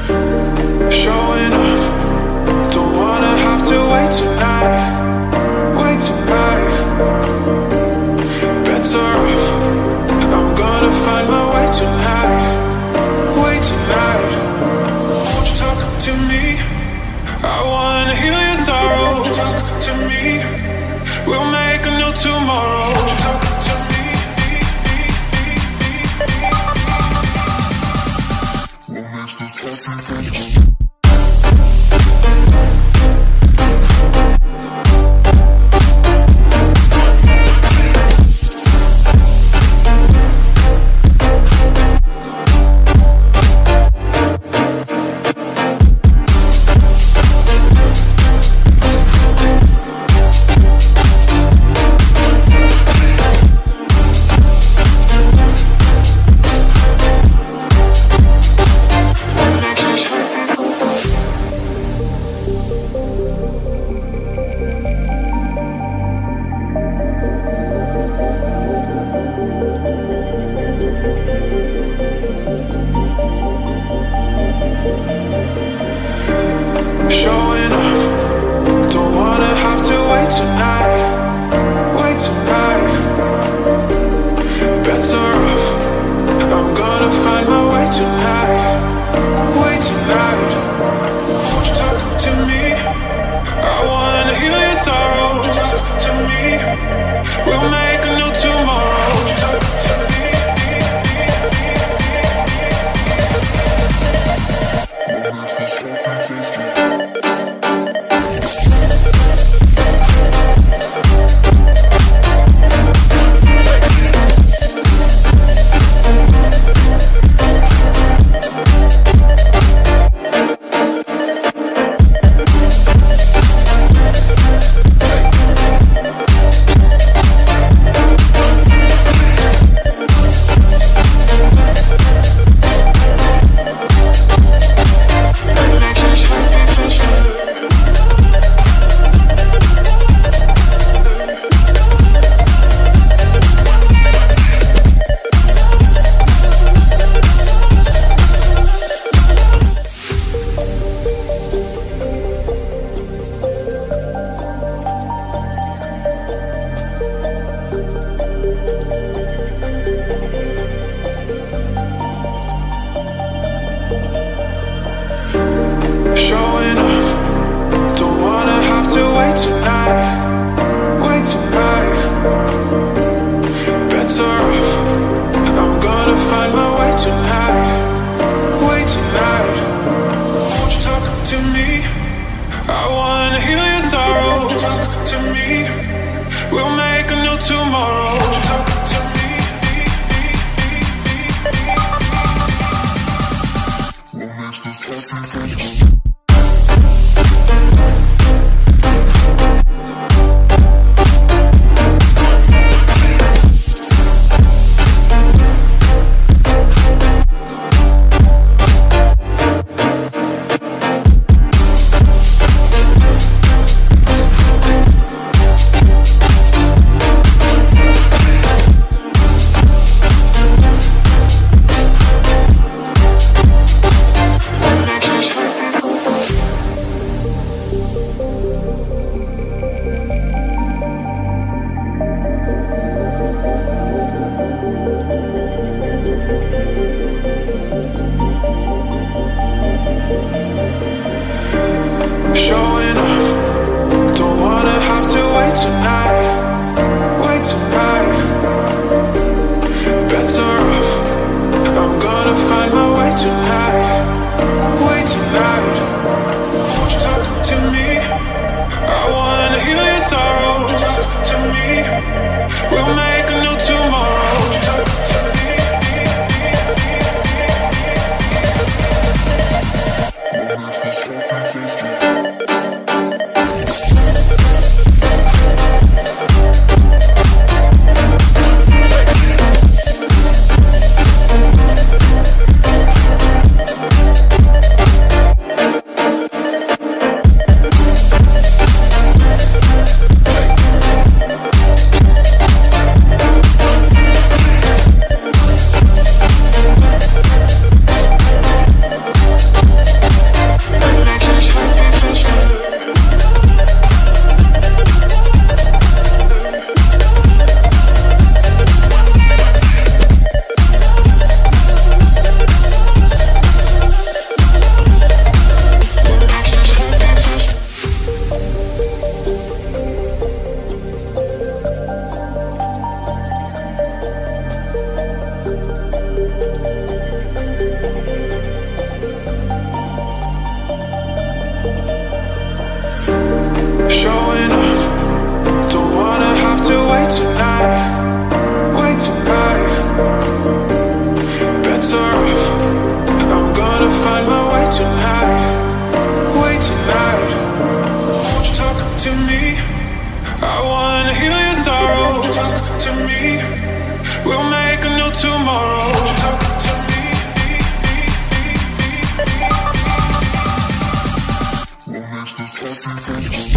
Showing off, don't wanna have to wait tonight. Wait tonight, better off, I'm gonna find my way tonight. Wait tonight, won't you talk to me? I wanna heal your sorrow. Won't you talk to me? We'll make a new tomorrow. Won't you talk to me? What makes this happy face? Showing off, don't wanna have to wait tonight. Wait tonight, better off, I'm gonna find my way tonight. Wait tonight, won't you talk to me? I wanna heal your sorrow. Won't you talk to me? We'll make a new tomorrow. Won't you talk to me? What makes this happy face? Showing off, don't wanna have to wait tonight. Wait tonight, better off, I'm gonna find my way tonight. Wait tonight, won't you talk to me? I wanna heal your sorrow. Won't you talk to me? We'll make a new tomorrow. Won't you talk to me? What makes this happy face? tonight, wait tonight. Better off, I'm gonna find my way tonight, wait tonight. Won't you talk to me? I wanna heal your sorrow. Won't you talk to me? We'll make a new tomorrow. Won't you talk to me? What makes this happy face?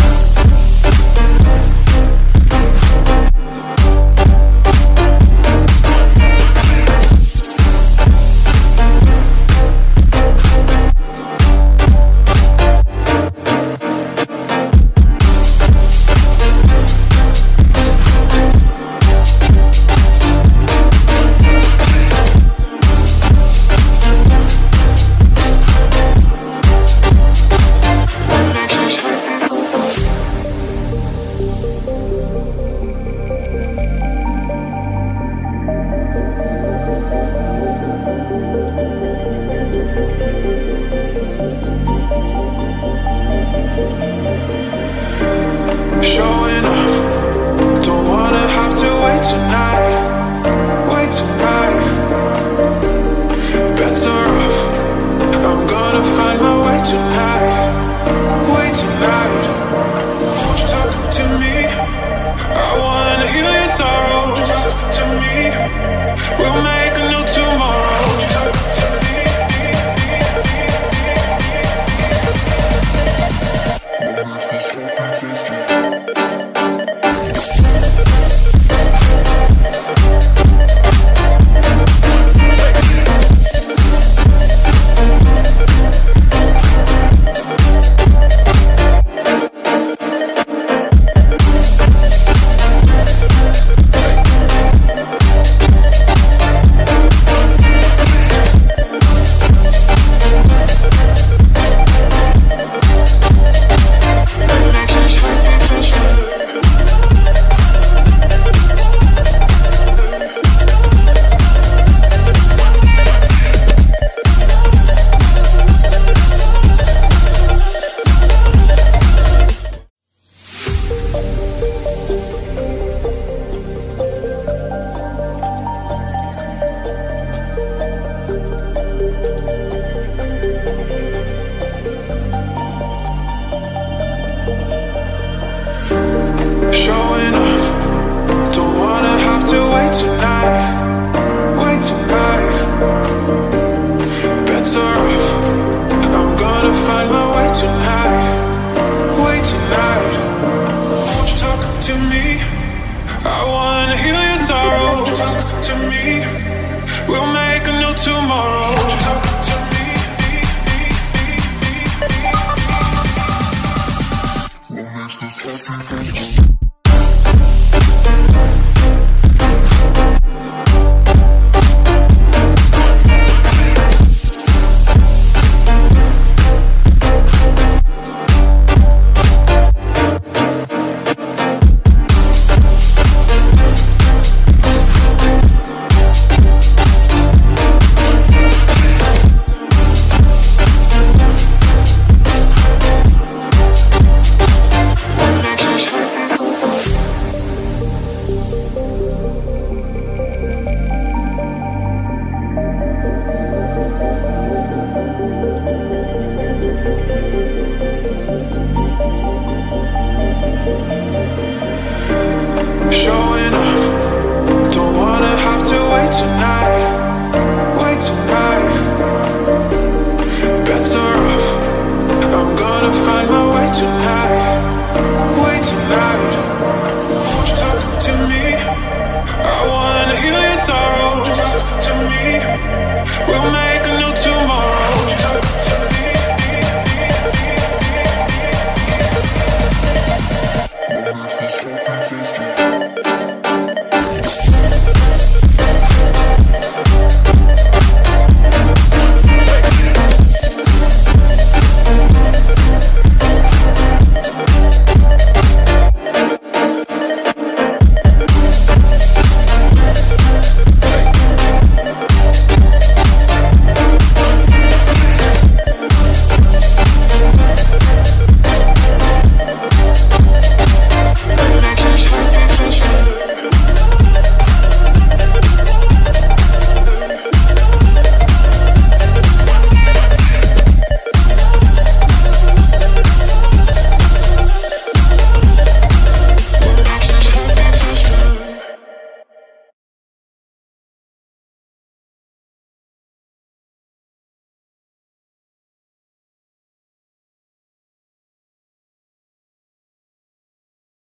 Showing off, don't wanna have to wait tonight, wait tonight. Better off, I'm gonna find my way tonight, wait tonight. Won't you talk to me? I wanna heal your sorrow. Won't you talk to me? We'll make a new tomorrow. Won't you talk to me? What makes this happy face? Showing off, don't wanna have to wait tonight, wait tonight. Better off, I'm gonna find my way tonight, wait tonight. Won't you talk to me? I wanna heal your sorrow. Won't you talk to me? We'll make a new tomorrow.